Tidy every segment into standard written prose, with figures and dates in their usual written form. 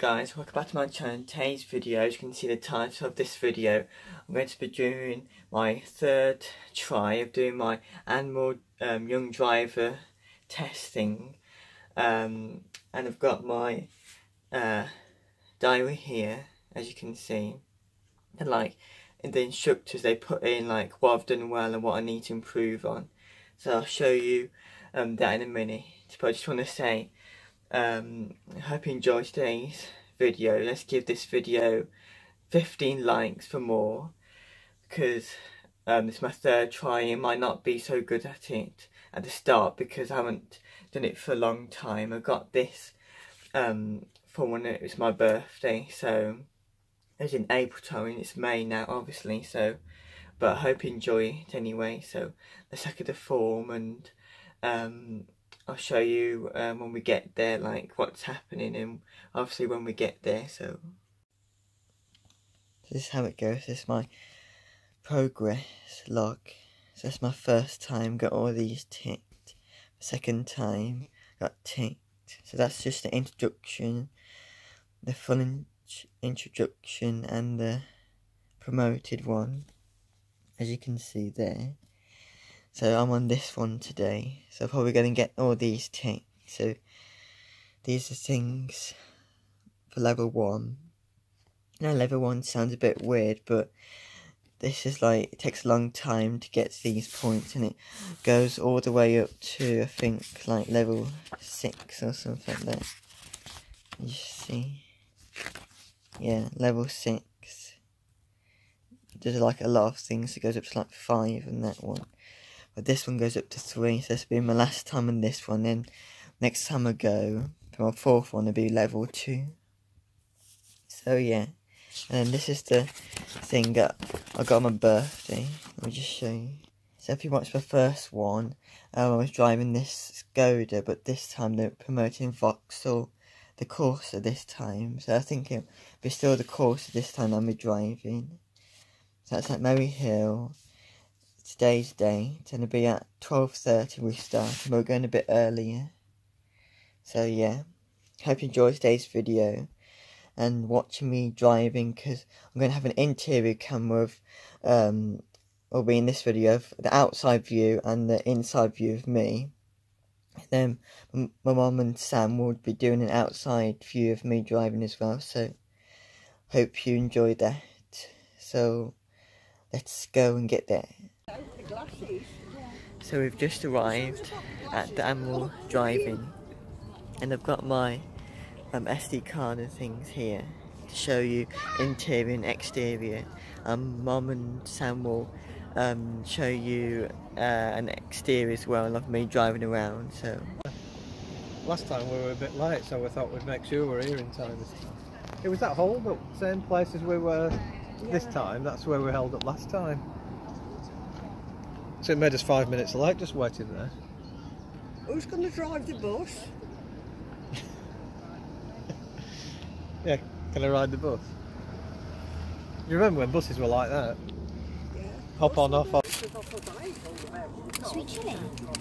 guys, welcome back to my channel. Today's video, as you can see the title of this video, I'm going to be doing my third try of doing my animal young driver testing, and I've got my diary here, as you can see, and like in the instructors they put in like what I've done well and what I need to improve on, so I'll show you that in a minute. But I just want to say, I hope you enjoyed today's video. Let's give this video 15 likes for more, because it's my third try. I might not be so good at it at the start because I haven't done it for a long time. I got this for when it was my birthday, so it was in April time and it's May now obviously, so but I hope you enjoy it anyway. So let's look at the form, and I'll show you when we get there, like what's happening, and obviously when we get there. So this is how it goes. This is my progress log. So that's my first time, got all these ticked. Second time, got ticked. So that's just the introduction, the full introduction, and the promoted one, as you can see there. So I'm on this one today, so probably going to get all these ticked. So these are things for level 1. Now level 1 sounds a bit weird, but this is like, it takes a long time to get these points, and it goes all the way up to, I think, like level 6 or something like that. You see? Yeah, level 6. There's like a lot of things, it goes up to like 5 on that one. But this one goes up to 3, so this will be my last time on this one. Then next time I go, for my fourth one, it'll be level 2. So yeah, and then this is the thing that I got on my birthday. Let me just show you. So if you watched my first one, I was driving this Skoda, but this time they're promoting Vauxhall, the Corsa this time. So I think it'll be still the Corsa this time I'll be driving. So that's at Merry Hill. Today's date, it's going to be at 12:30 we start, and we're going a bit earlier. So yeah, hope you enjoyed today's video and watching me driving, because I'm going to have an interior camera of, will be in this video, of the outside view and the inside view of me. And then my mum and Sam will be doing an outside view of me driving as well, so hope you enjoyed that. So let's go and get there. So we've just arrived at the animal driving, and I've got my SD card and things here to show you interior and exterior. Mum and Sam will show you an exterior as well of me driving around. So last time we were a bit late, so we thought we'd make sure we're here in time this time. It was that hold up, same place as we were this time. That's where we held up last time. So it made us 5 minutes late just waiting there. Who's going to drive the bus? Yeah, can I ride the bus? You remember when buses were like that? Yeah. Hop on, off. Sweet chilli.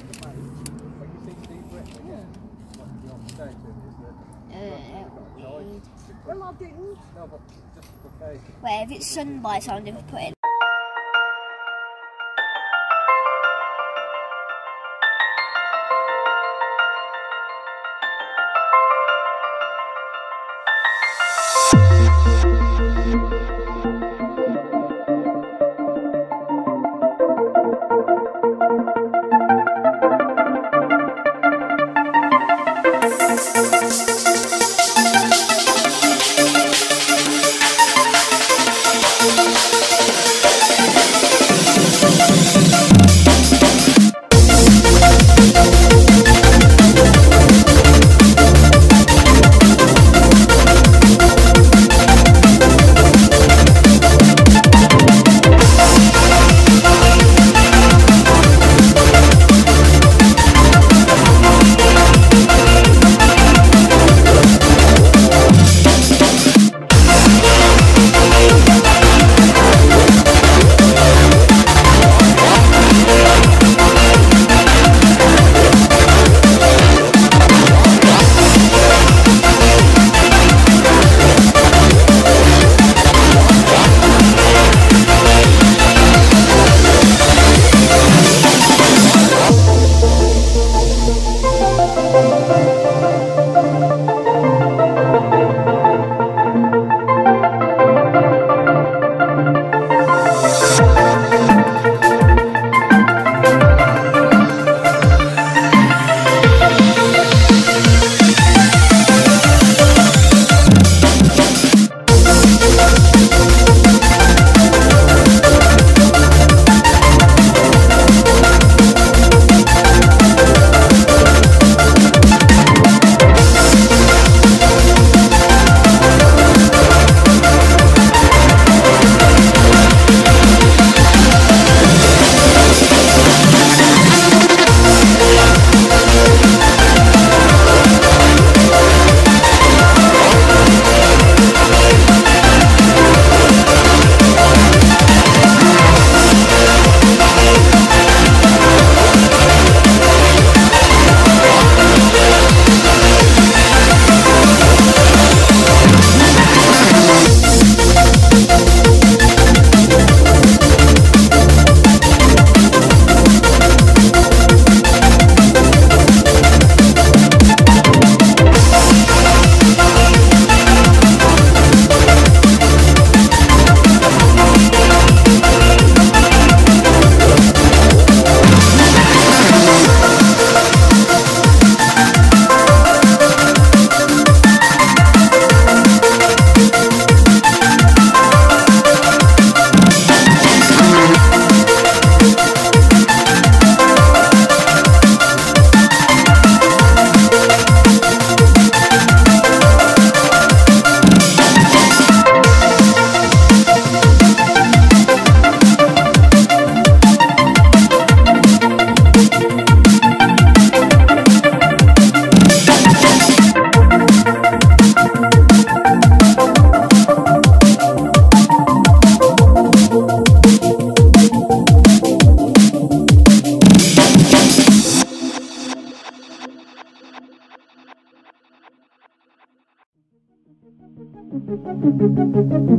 Well, I didn't. Wait, if it's sun by the time they've put it.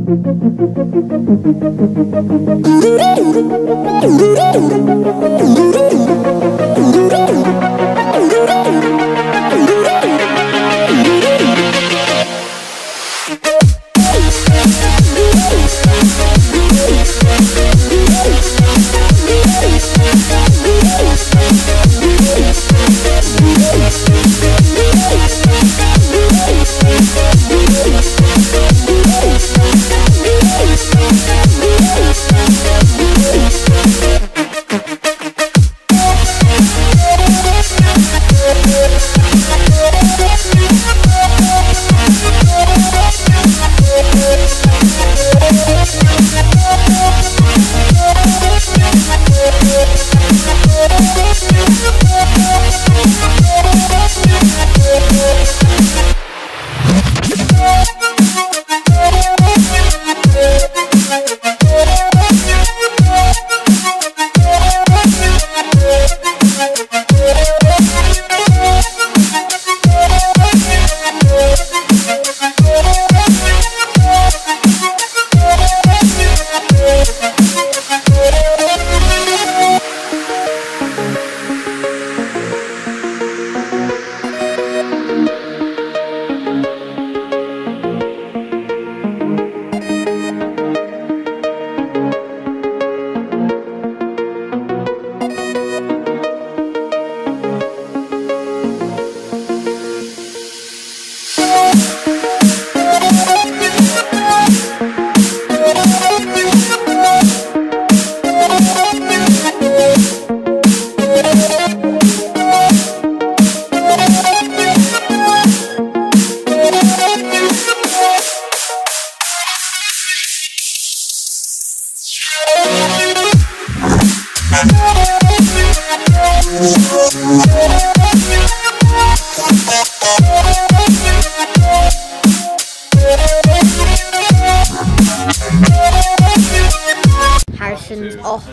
Harrison's off.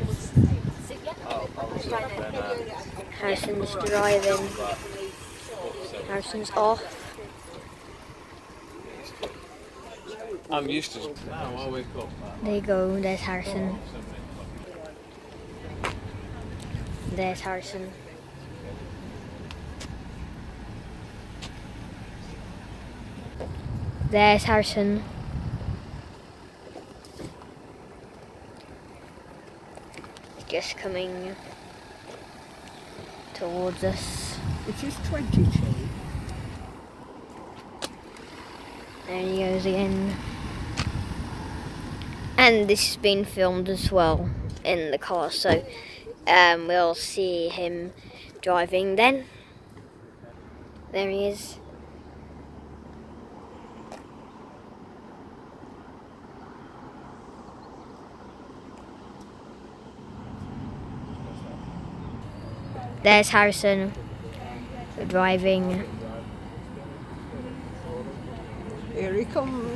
Harrison's driving. Harrison's off. I'm used to it. Now I wake up. There you go, there's Harrison. There's Harrison. There's Harrison. He's just coming towards us. It is 22. There he goes again. And this has been filmed as well in the car, so we'll see him driving then. There he is. There's Harrison driving. Here he comes.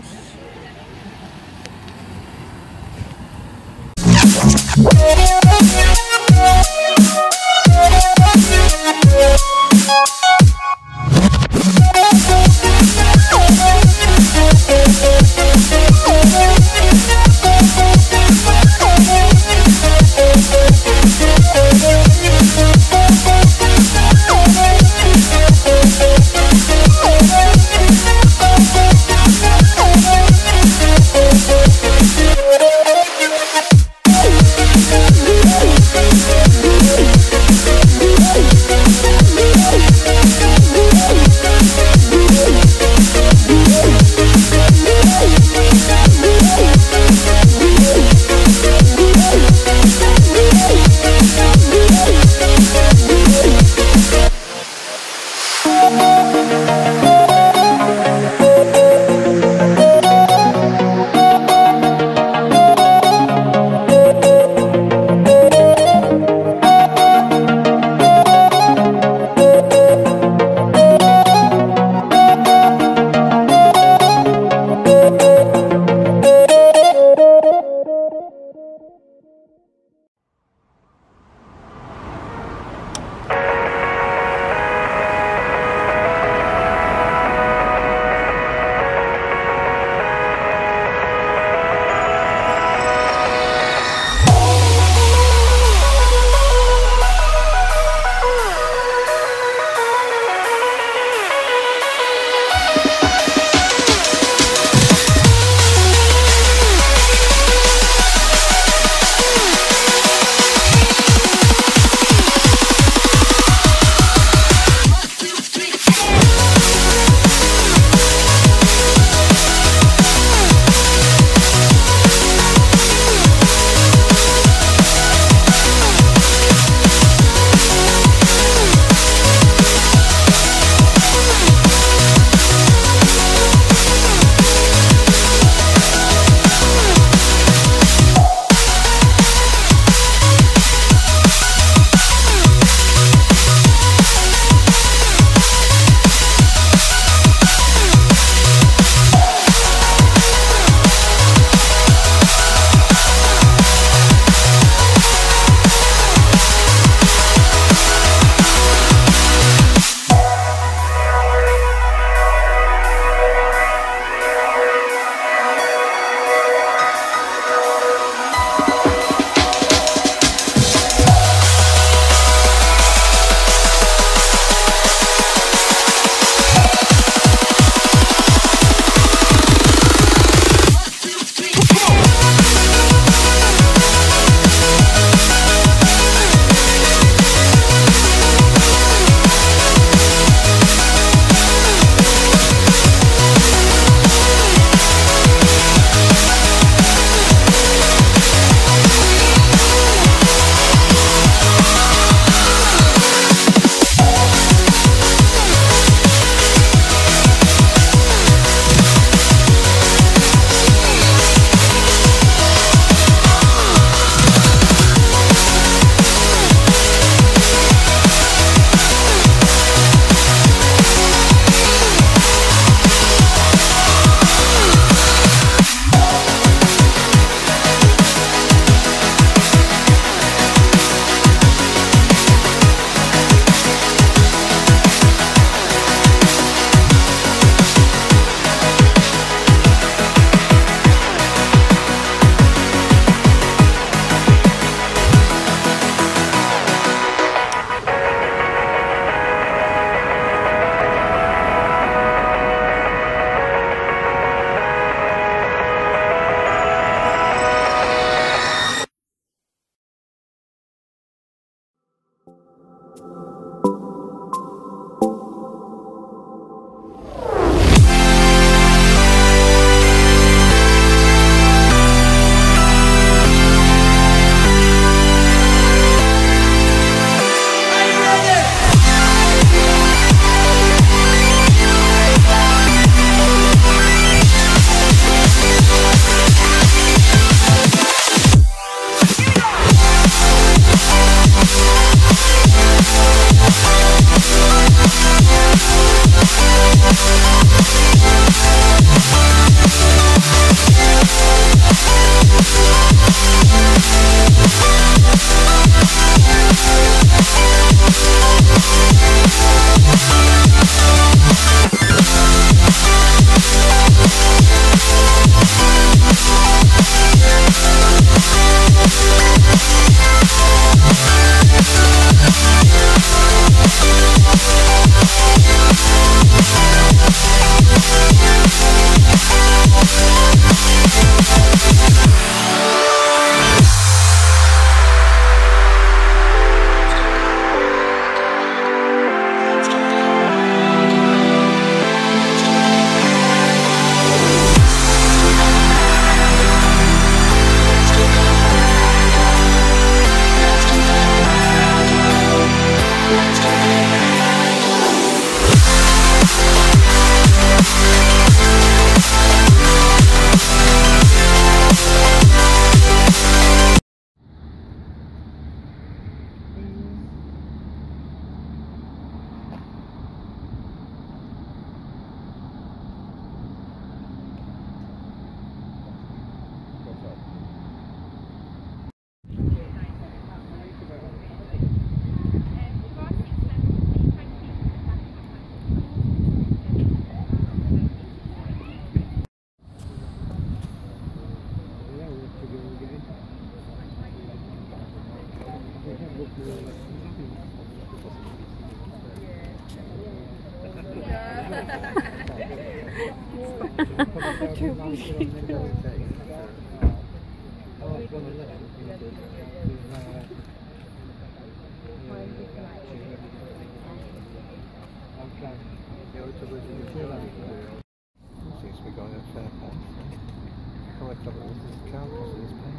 Seems to be going at a fair pace. How much trouble is this car crossing this path?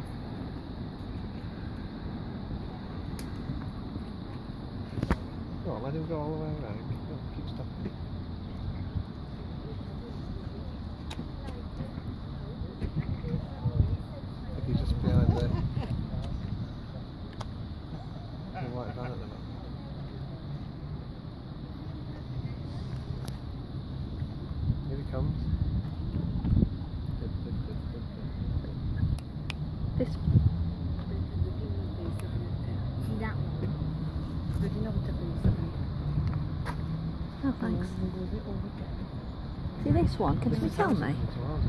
Go on, let him go all the way around. Keep stopping. I think he's just behind the white van at the moment. Here he comes. This That one. Oh, thanks. See this one? Can you tell me?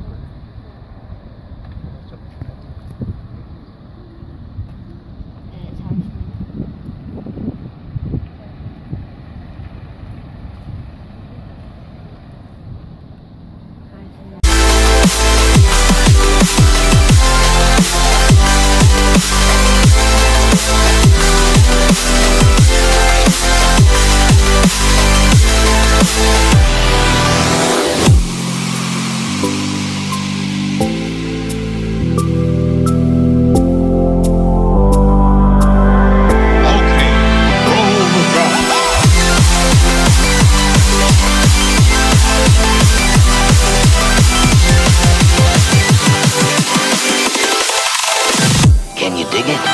Can you dig it?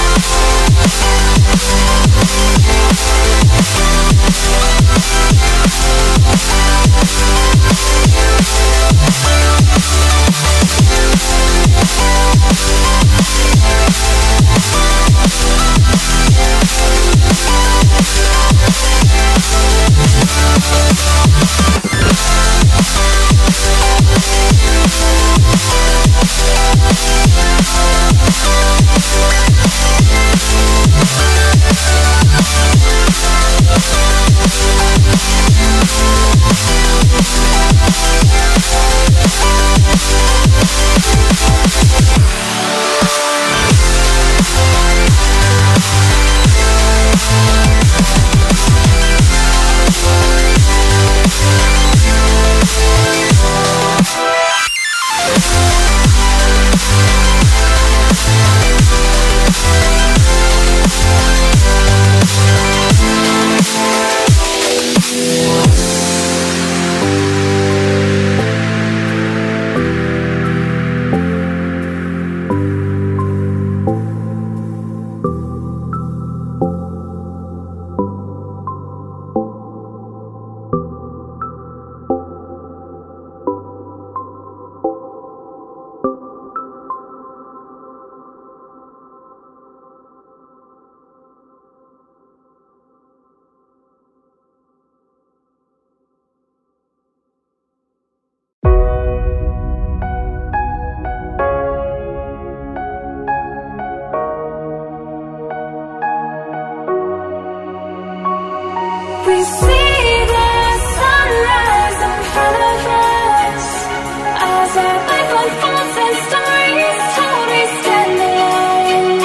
We see the sunrise in front of us as our life unfolds and stories told. We stand alone.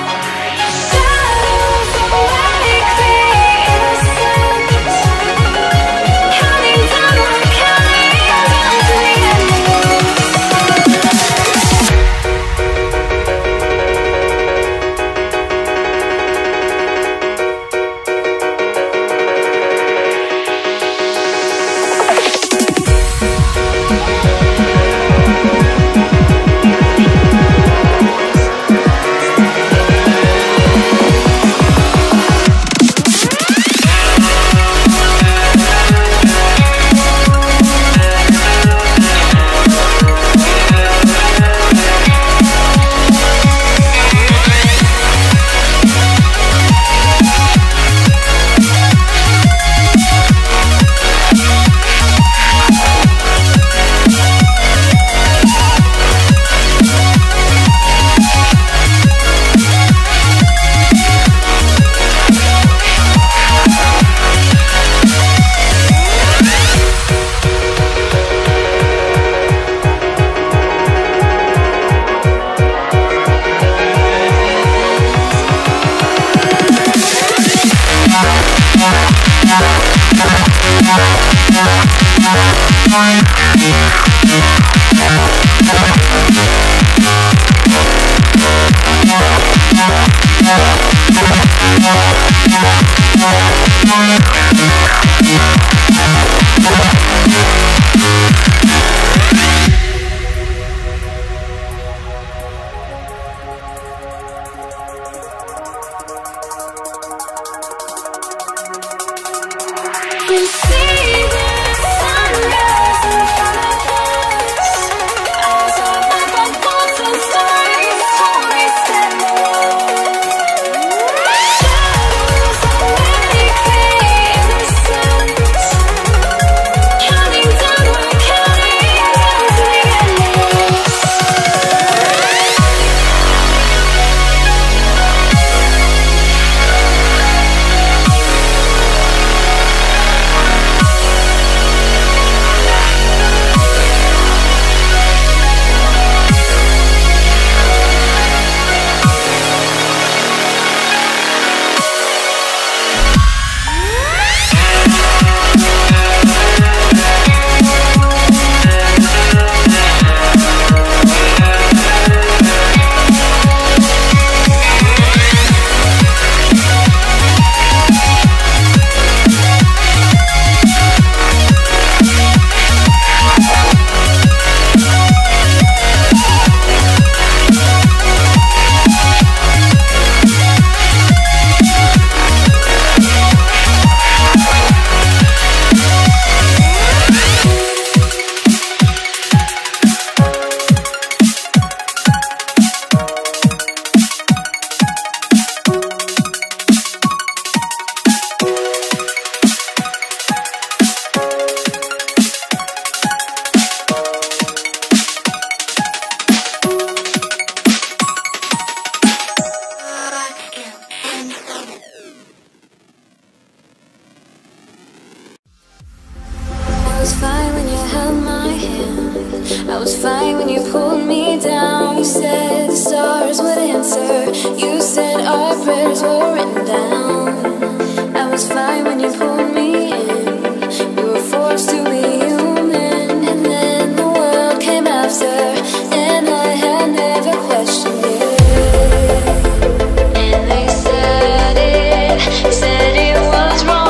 Shadows awake the innocent, counting down our counting to the end. We see the sunrise in front of us as our life unfolds and stories told we stand alone. Shadows of medically innocent, counting down, we're counting down to the endless. I was fine when you held my hand. I was fine when you pulled me down. You said the stars would answer. You said our prayers were written down. I was fine when you pulled me in. We were forced to be human, and then the world came after, and I had never questioned it. And they said it was wrong.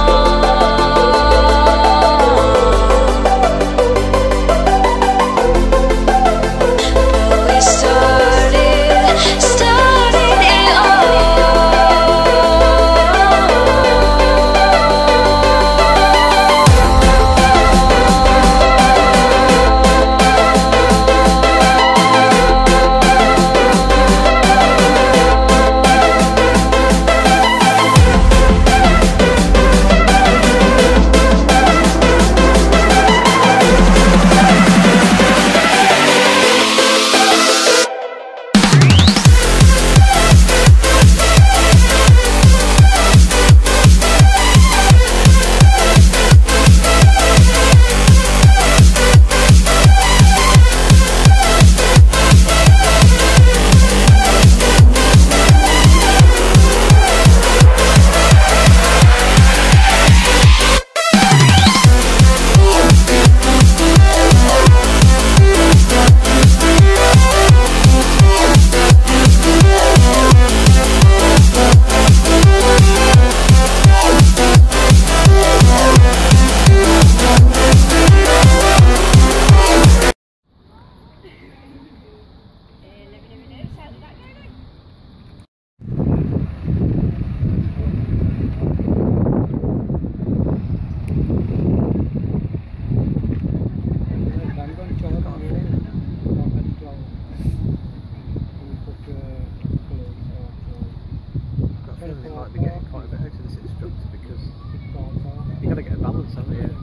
You got to get a balance, haven't you?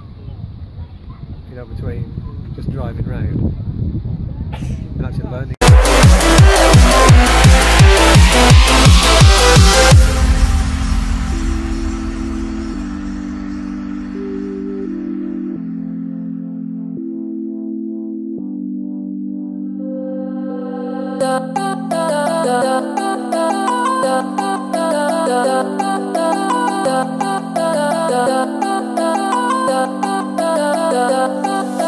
You know, between just driving round and actually learning. Da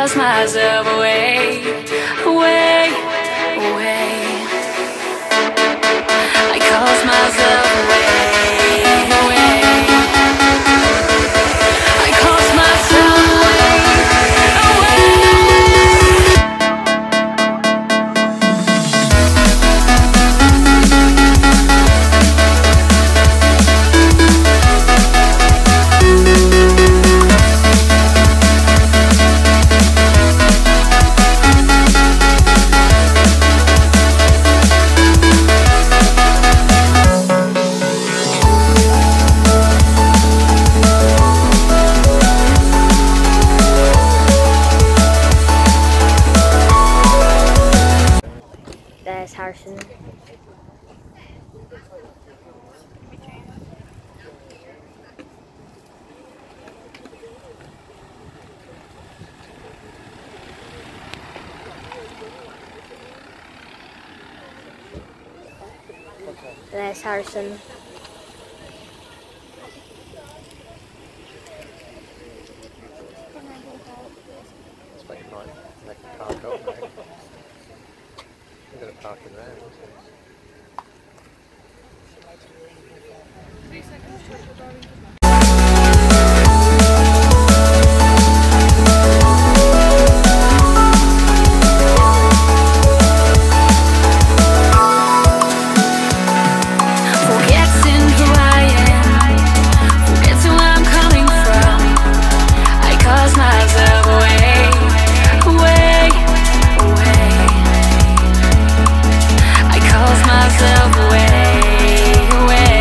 cause myself away, away, away. I cause myself away, away. I cause myself away, There's Harrison. There's Harrison. Let's make mine. Make the park up, mate. We're going to park in there, isn't it? forgetting who I am, forgetting where I'm coming from. I cause myself away, away, away. I cause myself away, away.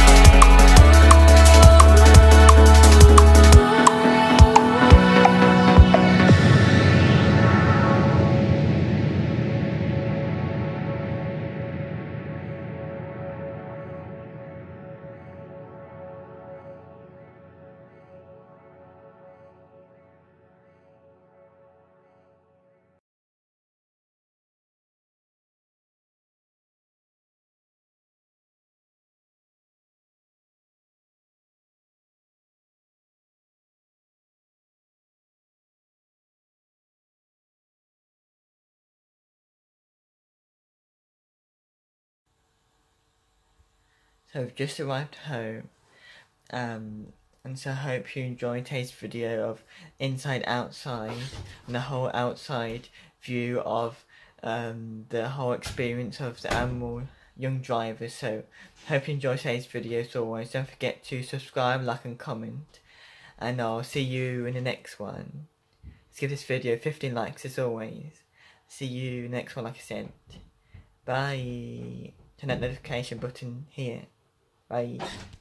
So I've just arrived home, and so I hope you enjoyed today's video of inside outside and the whole outside view of the whole experience of the Admiral Young Driver. So hope you enjoyed today's video. As always, don't forget to subscribe, like and comment, and I'll see you in the next one. Let's give this video 15 likes as always. See you next one, like I said. Bye. Turn that notification button here. Bye.